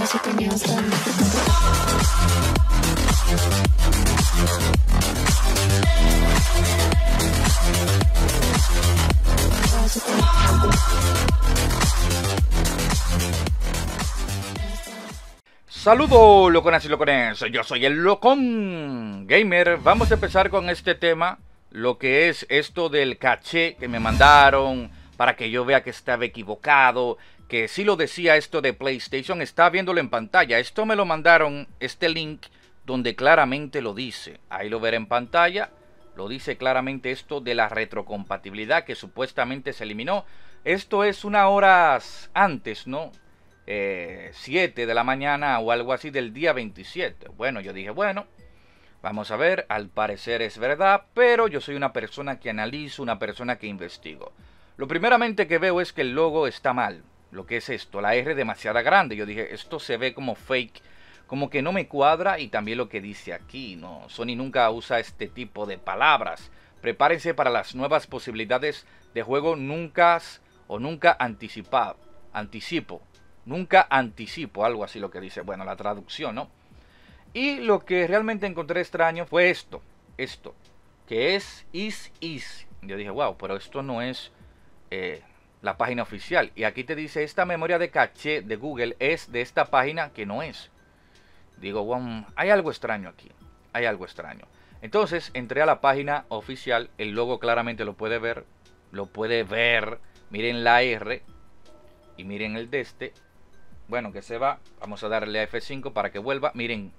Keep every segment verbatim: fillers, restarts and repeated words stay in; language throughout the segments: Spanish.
Saludos loconas y locones, yo soy el Locón Gamer. Vamos a empezar con este tema, lo que es esto del caché que me mandaron para que yo vea que estaba equivocado, que sí lo decía esto de PlayStation, está viéndolo en pantalla. Esto me lo mandaron, este link, donde claramente lo dice. Ahí lo veré en pantalla, lo dice claramente esto de la retrocompatibilidad que supuestamente se eliminó. Esto es unas horas antes, ¿no? Eh, siete de la mañana o algo así del día veintisiete. Bueno, yo dije, bueno, vamos a ver, al parecer es verdad, pero yo soy una persona que analizo, una persona que investigo. Lo primeramente que veo es que el logo está mal. Lo que es esto, la R demasiado grande. Yo dije, esto se ve como fake, como que no me cuadra. Y también lo que dice aquí, no, Sony nunca usa este tipo de palabras. Prepárense para las nuevas posibilidades de juego, nunca o nunca anticipado, anticipo. Nunca anticipo, algo así lo que dice, bueno, la traducción, ¿no? Y lo que realmente encontré extraño fue esto, esto, que es is is. Yo dije, wow, pero esto no es eh, la página oficial. Y aquí te dice, esta memoria de caché de Google es de esta página que no es. Digo, wow, hay algo extraño aquí, hay algo extraño. Entonces entré a la página oficial, el logo claramente lo puede ver, lo puede ver, miren la R y miren el de este. Bueno, que se va, vamos a darle a F cinco para que vuelva. Miren,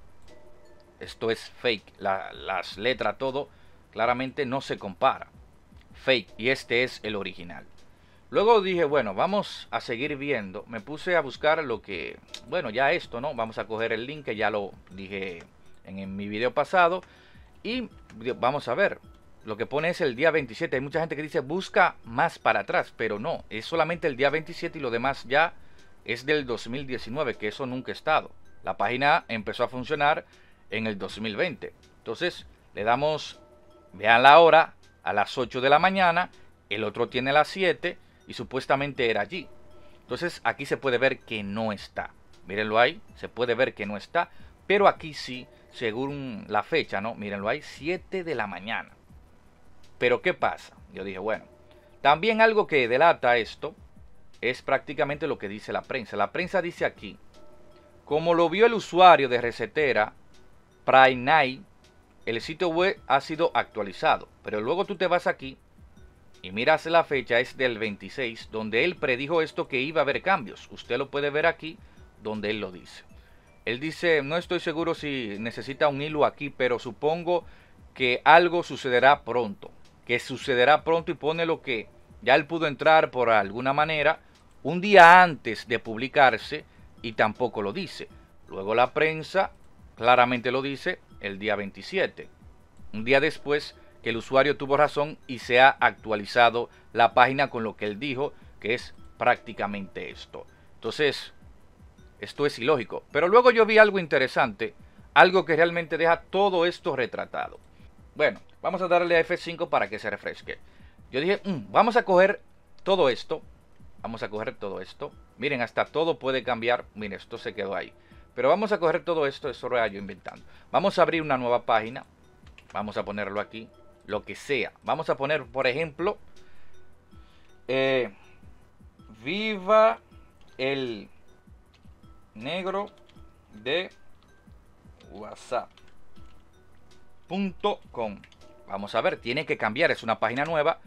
esto es fake, la, las letras, todo, claramente no se compara. Fake, y este es el original. Luego dije, bueno, vamos a seguir viendo. Me puse a buscar lo que, bueno, ya esto, ¿no? Vamos a coger el link que ya lo dije en, en mi video pasado. Y vamos a ver, lo que pone es el día veintisiete. Hay mucha gente que dice, busca más para atrás, pero no, es solamente el día veintisiete y lo demás ya es del dos mil diecinueve, que eso nunca ha estado. La página empezó a funcionar en el dos mil veinte. Entonces le damos, vean la hora, a las ocho de la mañana. El otro tiene las siete y supuestamente era allí. Entonces aquí se puede ver que no está. Mírenlo ahí, se puede ver que no está. Pero aquí sí, según la fecha, ¿no? Mírenlo ahí, siete de la mañana. Pero ¿qué pasa? Yo dije, bueno, también algo que delata esto es prácticamente lo que dice la prensa. La prensa dice aquí, como lo vio el usuario de Resetera, Prime Night, el sitio web ha sido actualizado. Pero luego tú te vas aquí y miras la fecha, es del veintiséis, donde él predijo esto que iba a haber cambios. Usted lo puede ver aquí, donde él lo dice. Él dice, no estoy seguro si necesita un hilo aquí, pero supongo que algo sucederá pronto. Que sucederá pronto y pone lo que ya él pudo entrar por alguna manera un día antes de publicarse y tampoco lo dice. Luego la prensa claramente lo dice el día veintisiete. Un día después que el usuario tuvo razón y se ha actualizado la página con lo que él dijo, que es prácticamente esto. Entonces, esto es ilógico. Pero luego yo vi algo interesante, algo que realmente deja todo esto retratado. Bueno, vamos a darle a F cinco para que se refresque. Yo dije, mmm, vamos a coger todo esto. Vamos a coger todo esto. Miren, hasta todo puede cambiar. Miren, esto se quedó ahí. Pero vamos a coger todo esto. Eso era yo inventando. Vamos a abrir una nueva página. Vamos a ponerlo aquí. Lo que sea. Vamos a poner, por ejemplo, eh, viva el negro de whatsapp punto com. Vamos a ver, tiene que cambiar. Es una página nueva.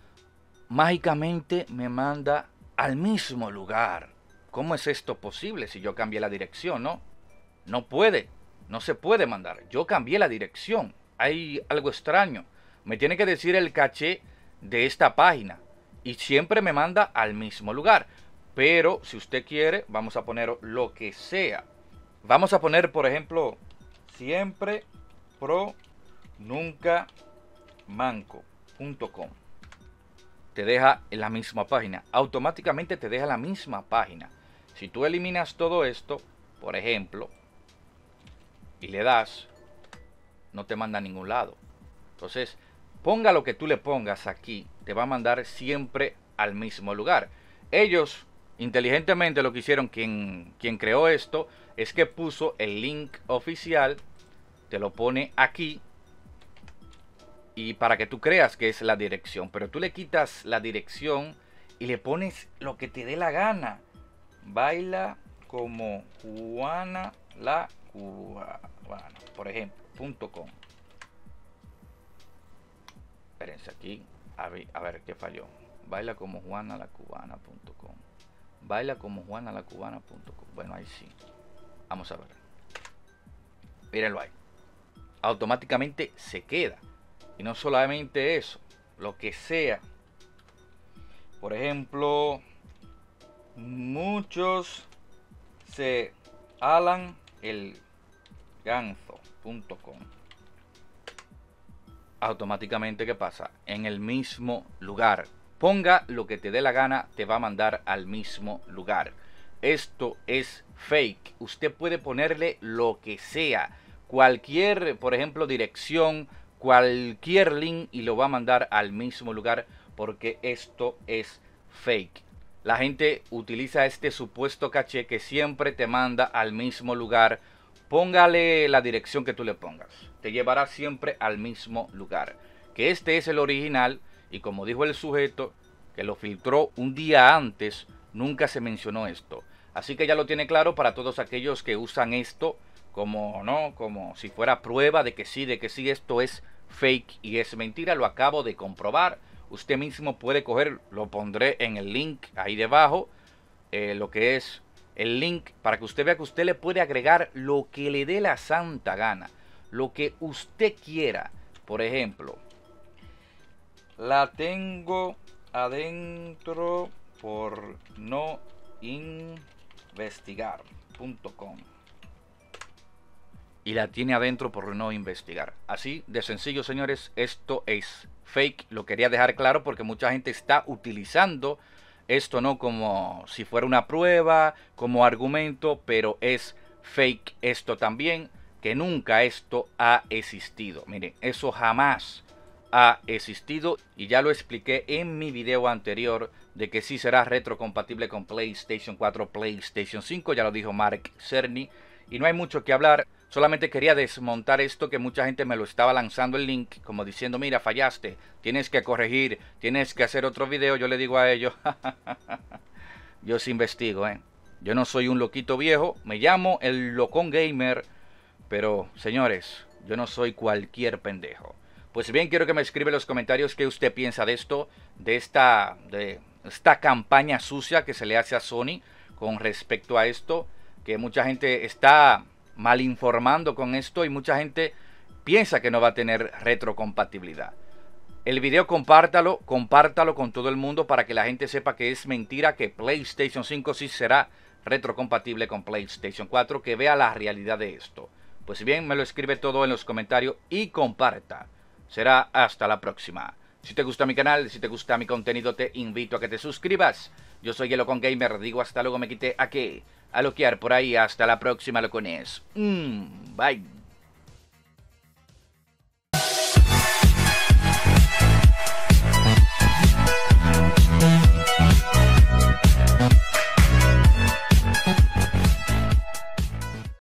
Mágicamente me manda al mismo lugar. ¿Cómo es esto posible si yo cambié la dirección, no? No puede, no se puede mandar. Yo cambié la dirección. Hay algo extraño. Me tiene que decir el caché de esta página. Y siempre me manda al mismo lugar. Pero si usted quiere, vamos a poner lo que sea. Vamos a poner, por ejemplo, siempre pro nunca manco punto com. Te deja en la misma página. Automáticamente te deja la misma página. Si tú eliminas todo esto, por ejemplo, y le das, no te manda a ningún lado. Entonces, ponga lo que tú le pongas aquí, te va a mandar siempre al mismo lugar. Ellos Inteligentemente lo que hicieron quien, quien creó esto es que puso el link oficial, te lo pone aquí y para que tú creas que es la dirección, pero tú le quitas la dirección y le pones lo que te dé la gana. Baila como Juana la Cubana, por ejemplo, punto com. Espérense aquí, a ver, a ver qué falló. Baila como Juana la Cubana punto com. Baila como Juana la Cubana punto com. Bueno, ahí sí. Vamos a ver. Mírenlo ahí. Automáticamente se queda. Y no solamente eso, lo que sea. Por ejemplo, muchos se alan el ganzo punto com. Automáticamente, ¿qué pasa? En el mismo lugar. Ponga lo que te dé la gana, te va a mandar al mismo lugar. Esto es fake. Usted puede ponerle lo que sea. Cualquier, por ejemplo, dirección, cualquier link y lo va a mandar al mismo lugar porque esto es fake. La gente utiliza este supuesto caché que siempre te manda al mismo lugar. Póngale la dirección que tú le pongas. Te llevará siempre al mismo lugar. Que este es el original y como dijo el sujeto que lo filtró un día antes, nunca se mencionó esto. Así que ya lo tiene claro para todos aquellos que usan esto como no, como si fuera prueba de que sí, de que sí, esto es fake y es mentira. Lo acabo de comprobar. Usted mismo puede coger, lo pondré en el link ahí debajo, eh, lo que es el link para que usted vea que usted le puede agregar lo que le dé la santa gana, lo que usted quiera. Por ejemplo, la tengo adentro por no investigar punto com y la tiene adentro por no investigar. Así de sencillo, señores, esto es fake. Lo quería dejar claro porque mucha gente está utilizando esto no como si fuera una prueba, como argumento, pero es fake esto también, que nunca esto ha existido. Miren, eso jamás ha existido y ya lo expliqué en mi video anterior de que sí será retrocompatible con PlayStation cuatro, PlayStation cinco, ya lo dijo Mark Cerny y no hay mucho que hablar. Solamente quería desmontar esto que mucha gente me lo estaba lanzando el link como diciendo, mira, fallaste, tienes que corregir, tienes que hacer otro video. Yo le digo a ellos, yo sí investigo, ¿eh? Yo no soy un loquito viejo, me llamo el Locón Gamer, pero señores, yo no soy cualquier pendejo. Pues bien, quiero que me escriba en los comentarios qué usted piensa de esto, de esta, de esta campaña sucia que se le hace a Sony con respecto a esto, que mucha gente está mal informando con esto y mucha gente piensa que no va a tener retrocompatibilidad. El video compártalo, compártalo con todo el mundo para que la gente sepa que es mentira, que PlayStation cinco sí será retrocompatible con PlayStation cuatro, que vea la realidad de esto. Pues bien, me lo escribe todo en los comentarios y comparta. Será hasta la próxima. Si te gusta mi canal, si te gusta mi contenido, te invito a que te suscribas. Yo soy el Locón Gamer, digo hasta luego, me quité aquí a loquear por ahí. Hasta la próxima, locones. Mm, bye.